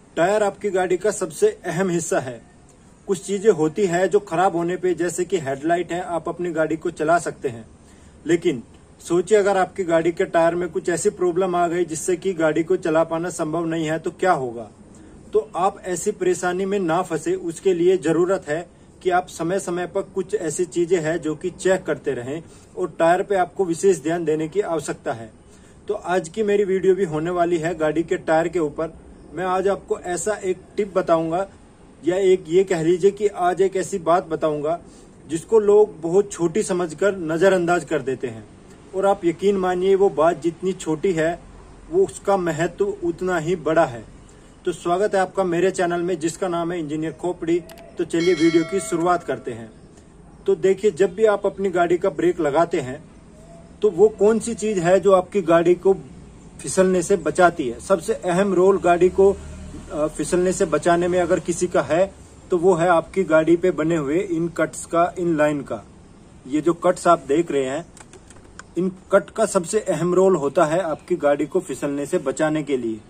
Tyre आपकी गाड़ी का सबसे अहम हिस्सा है। कुछ चीजें होती है जो खराब होने पे, जैसे कि हेडलाइट है, आप अपनी गाड़ी को चला सकते हैं, लेकिन सोचिए अगर आपकी गाड़ी के टायर में कुछ ऐसी प्रॉब्लम आ गई जिससे कि गाड़ी को चला पाना संभव नहीं है तो क्या होगा। तो आप ऐसी परेशानी में ना फंसे, उसके लिए जरूरत है कि आप समय समय पर कुछ ऐसी चीजें हैं जो कि चेक करते रहें और टायर पे आपको विशेष ध्यान देने की आवश्यकता है। तो आज की मेरी वीडियो भी होने वाली है गाड़ी के टायर के ऊपर। मैं आज आपको ऐसा एक टिप बताऊंगा, या एक ये कह लीजिए कि आज एक ऐसी बात बताऊंगा जिसको लोग बहुत छोटी समझकर नजरअंदाज कर देते हैं, और आप यकीन मानिए वो बात जितनी छोटी है वो उसका महत्व उतना ही बड़ा है। तो स्वागत है आपका मेरे चैनल में जिसका नाम है इंजीनियर खोपड़ी। तो चलिए वीडियो की शुरुआत करते हैं। तो देखिए, जब भी आप अपनी गाड़ी का ब्रेक लगाते हैं तो वो कौन सी चीज है जो आपकी गाड़ी को फिसलने से बचाती है। सबसे अहम रोल गाड़ी को फिसलने से बचाने में अगर किसी का है तो वो है आपकी गाड़ी पे बने हुए इन कट्स का, इन लाइन का। ये जो कट्स आप देख रहे हैं, इन कट का सबसे अहम रोल होता है आपकी गाड़ी को फिसलने से बचाने के लिए।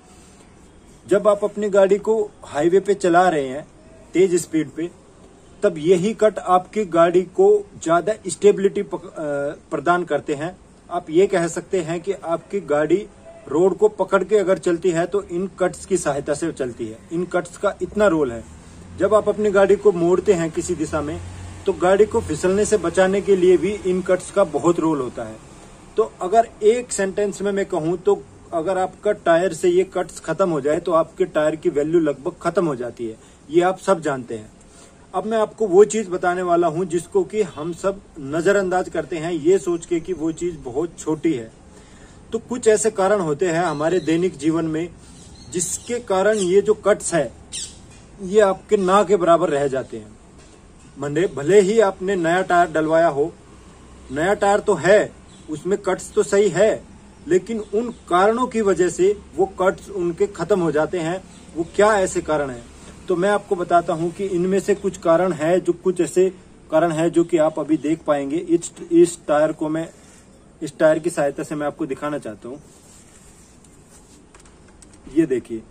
जब आप अपनी गाड़ी को हाईवे पे चला रहे हैं तेज स्पीड पे, तब यही कट आपकी गाड़ी को ज्यादा स्टेबिलिटी प्रदान करते हैं। आप ये कह सकते हैं कि आपकी गाड़ी रोड को पकड़ के अगर चलती है तो इन कट्स की सहायता से चलती है। इन कट्स का इतना रोल है। जब आप अपनी गाड़ी को मोड़ते हैं किसी दिशा में, तो गाड़ी को फिसलने से बचाने के लिए भी इन कट्स का बहुत रोल होता है। तो अगर एक सेंटेंस में मैं कहूं तो अगर आपका टायर से ये कट्स खत्म हो जाए तो आपके टायर की वैल्यू लगभग खत्म हो जाती है। ये आप सब जानते हैं। अब मैं आपको वो चीज बताने वाला हूं जिसको कि हम सब नजरअंदाज करते हैं, ये सोच के कि वो चीज बहुत छोटी है। तो कुछ ऐसे कारण होते हैं हमारे दैनिक जीवन में जिसके कारण ये जो कट्स है ये आपके ना के बराबर रह जाते हैं। भले ही आपने नया टायर डलवाया हो, नया टायर तो है, उसमें कट्स तो सही है, लेकिन उन कारणों की वजह से वो कट्स उनके खत्म हो जाते हैं। वो क्या ऐसे कारण है, तो मैं आपको बताता हूं कि इनमें से कुछ कारण है, जो कुछ ऐसे कारण है जो कि आप अभी देख पाएंगे। इस टायर को मैं इस टायर की सहायता से मैं आपको दिखाना चाहता हूं। ये देखिए,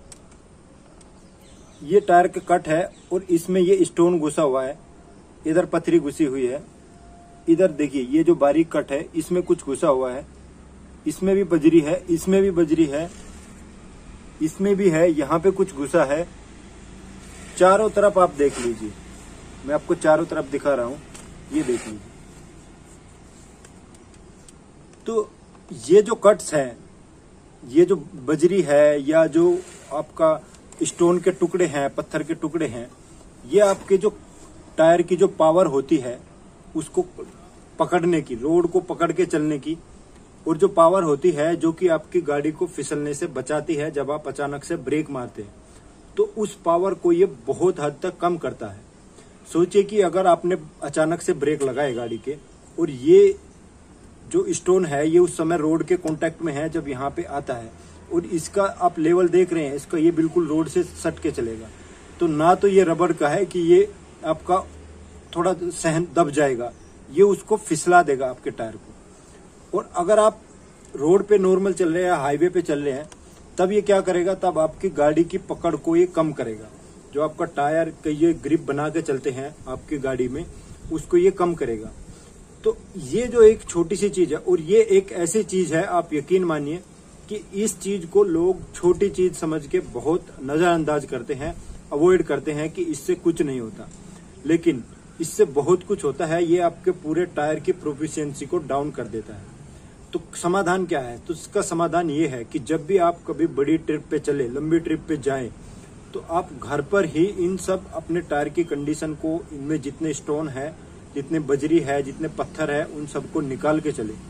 ये टायर का कट है और इसमें ये स्टोन घुसा हुआ है, इधर पथरी घुसी हुई है, इधर देखिए ये जो बारीक कट है इसमें कुछ घुसा हुआ है, इसमें भी बजरी है, इसमें भी बजरी है, इसमें भी है, यहाँ पे कुछ घुसा है। चारों तरफ आप देख लीजिए, मैं आपको चारों तरफ दिखा रहा हूं, ये देख लीजिए। तो ये जो कट्स हैं, ये जो बजरी है या जो आपका स्टोन के टुकड़े हैं, पत्थर के टुकड़े हैं, ये आपके जो टायर की जो पावर होती है उसको पकड़ने की, रोड को पकड़ के चलने की, और जो पावर होती है जो कि आपकी गाड़ी को फिसलने से बचाती है जब आप अचानक से ब्रेक मारते हैं, तो उस पावर को ये बहुत हद तक कम करता है। सोचिए कि अगर आपने अचानक से ब्रेक लगाए गाड़ी के, और ये जो स्टोन है ये उस समय रोड के कांटेक्ट में है जब यहाँ पे आता है, और इसका आप लेवल देख रहे हैं, इसका ये बिल्कुल रोड से सट के चलेगा। तो ना तो ये रबड़ का है कि ये आपका थोड़ा सहन दब जाएगा, ये उसको फिसला देगा आपके टायर को। और अगर आप रोड पे नॉर्मल चल रहे हैं, हाईवे पे चल रहे हैं, तब ये क्या करेगा, तब आपकी गाड़ी की पकड़ को ये कम करेगा। जो आपका टायर का ये ग्रिप बना के चलते हैं आपकी गाड़ी में, उसको ये कम करेगा। तो ये जो एक छोटी सी चीज है, और ये एक ऐसी चीज है, आप यकीन मानिए कि इस चीज को लोग छोटी चीज समझ के बहुत नजरअंदाज करते हैं, अवॉइड करते हैं कि इससे कुछ नहीं होता, लेकिन इससे बहुत कुछ होता है। ये आपके पूरे टायर की प्रोफिशिएंसी को डाउन कर देता है। तो समाधान क्या है, तो इसका समाधान ये है कि जब भी आप कभी बड़ी ट्रिप पे चले, लंबी ट्रिप पे जाएं, तो आप घर पर ही इन सब अपने टायर की कंडीशन को, इनमें जितने स्टोन है, जितने बजरी है, जितने पत्थर है, उन सबको निकाल के चले।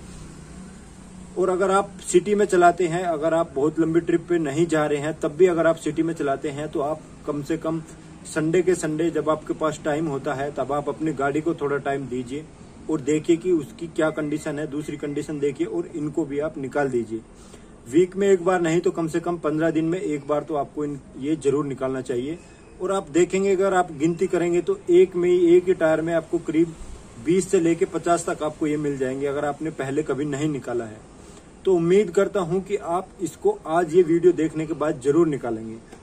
और अगर आप सिटी में चलाते हैं, अगर आप बहुत लंबी ट्रिप पे नहीं जा रहे हैं, तब भी अगर आप सिटी में चलाते हैं, तो आप कम से कम संडे के संडे जब आपके पास टाइम होता है, तब आप अपनी गाड़ी को थोड़ा टाइम दीजिए और देखिए कि उसकी क्या कंडीशन है, दूसरी कंडीशन देखिए, और इनको भी आप निकाल दीजिए। वीक में एक बार नहीं तो कम से कम 15 दिन में एक बार तो आपको ये जरूर निकालना चाहिए। और आप देखेंगे, अगर आप गिनती करेंगे तो एक ही टायर में आपको करीब 20 से लेके 50 तक आपको ये मिल जाएंगे, अगर आपने पहले कभी नहीं निकाला है। तो उम्मीद करता हूं कि आप इसको आज ये वीडियो देखने के बाद जरूर निकालेंगे।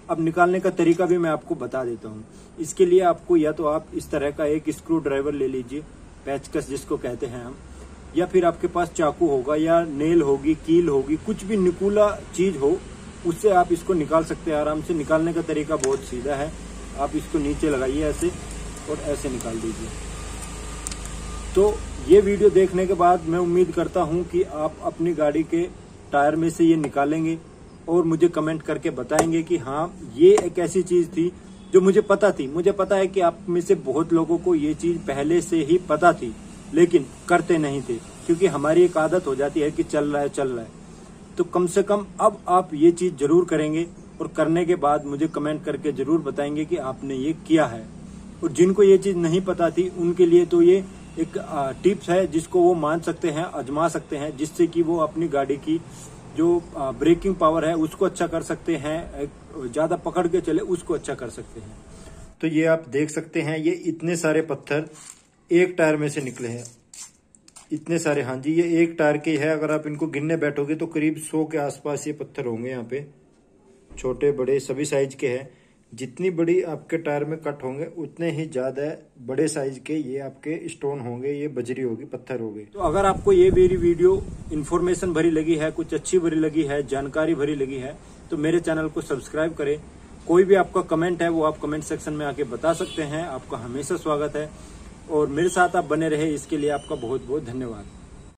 अब निकालने का तरीका भी मैं आपको बता देता हूँ। इसके लिए आपको या तो आप इस तरह का एक स्क्रू ड्राइवर ले लीजिए, पेचकस जिसको कहते हैं हम, या फिर आपके पास चाकू होगा या नेल होगी, कील होगी, कुछ भी निकुला चीज हो, उससे आप इसको निकाल सकते हैं आराम से। निकालने का तरीका बहुत सीधा है। आप इसको नीचे लगाइए ऐसे और ऐसे निकाल दीजिए। तो ये वीडियो देखने के बाद मैं उम्मीद करता हूँ कि आप अपनी गाड़ी के टायर में से ये निकालेंगे और मुझे कमेंट करके बताएंगे कि हाँ, ये एक ऐसी चीज थी जो मुझे पता थी। मुझे पता है कि आप में से बहुत लोगों को ये चीज पहले से ही पता थी, लेकिन करते नहीं थे, क्योंकि हमारी एक आदत हो जाती है कि चल रहा है। तो कम से कम अब आप ये चीज जरूर करेंगे और करने के बाद मुझे कमेंट करके जरूर बताएंगे कि आपने ये किया है। और जिनको ये चीज नहीं पता थी उनके लिए तो ये एक टिप्स है जिसको वो मान सकते हैं, आजमा सकते हैं, जिससे कि वो अपनी गाड़ी की जो ब्रेकिंग पावर है उसको अच्छा कर सकते हैं, ज्यादा पकड़ के चले उसको अच्छा कर सकते हैं। तो ये आप देख सकते हैं, ये इतने सारे पत्थर एक टायर में से निकले हैं, इतने सारे। हाँ जी, ये एक टायर के है। अगर आप इनको गिनने बैठोगे तो करीब 100 के आसपास ये पत्थर होंगे। यहाँ पे छोटे बड़े सभी साइज के हैं। जितनी बड़ी आपके टायर में कट होंगे उतने ही ज्यादा बड़े साइज के ये आपके स्टोन होंगे, ये बजरी होगी, पत्थर होंगे। तो अगर आपको ये मेरी वीडियो इन्फॉर्मेशन भरी लगी है, कुछ अच्छी भरी लगी है, जानकारी भरी लगी है, तो मेरे चैनल को सब्सक्राइब करें। कोई भी आपका कमेंट है वो आप कमेंट सेक्शन में आके बता सकते हैं। आपका हमेशा स्वागत है और मेरे साथ आप बने रहे, इसके लिए आपका बहुत बहुत धन्यवाद।